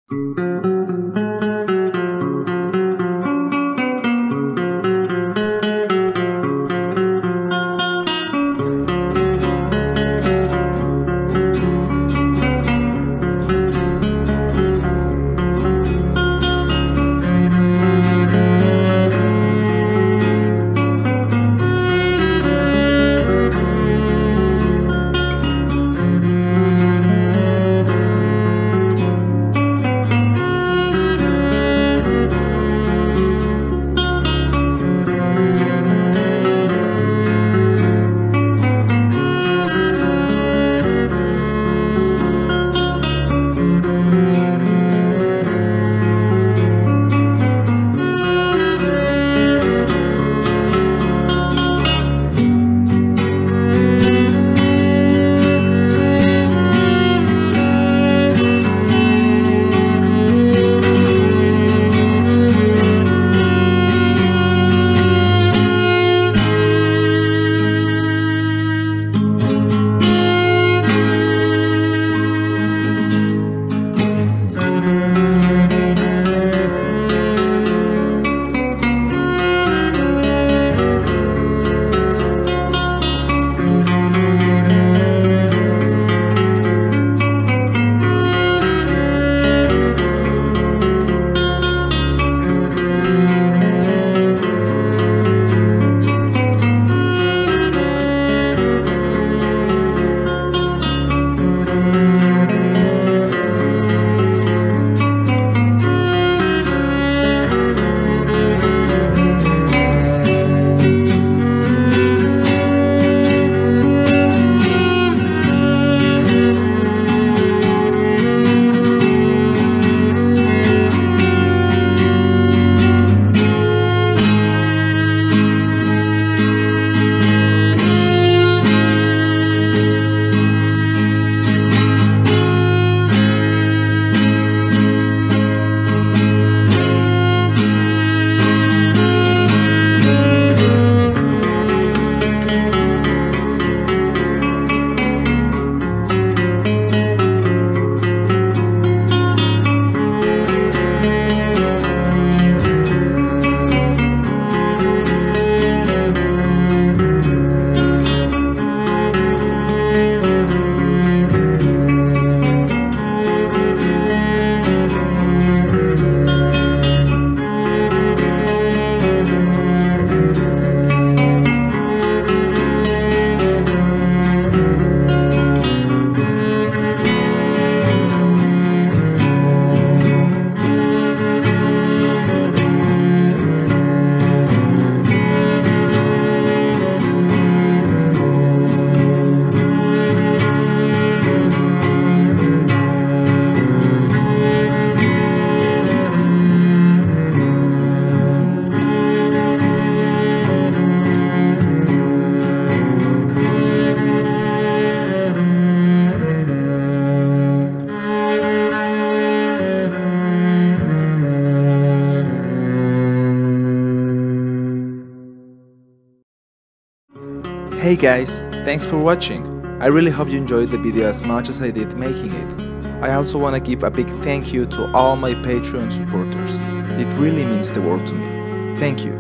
Hey guys, thanks for watching. I really hope you enjoyed the video as much as I did making it. I also want to give a big thank you to all my Patreon supporters. It really means the world to me. Thank you.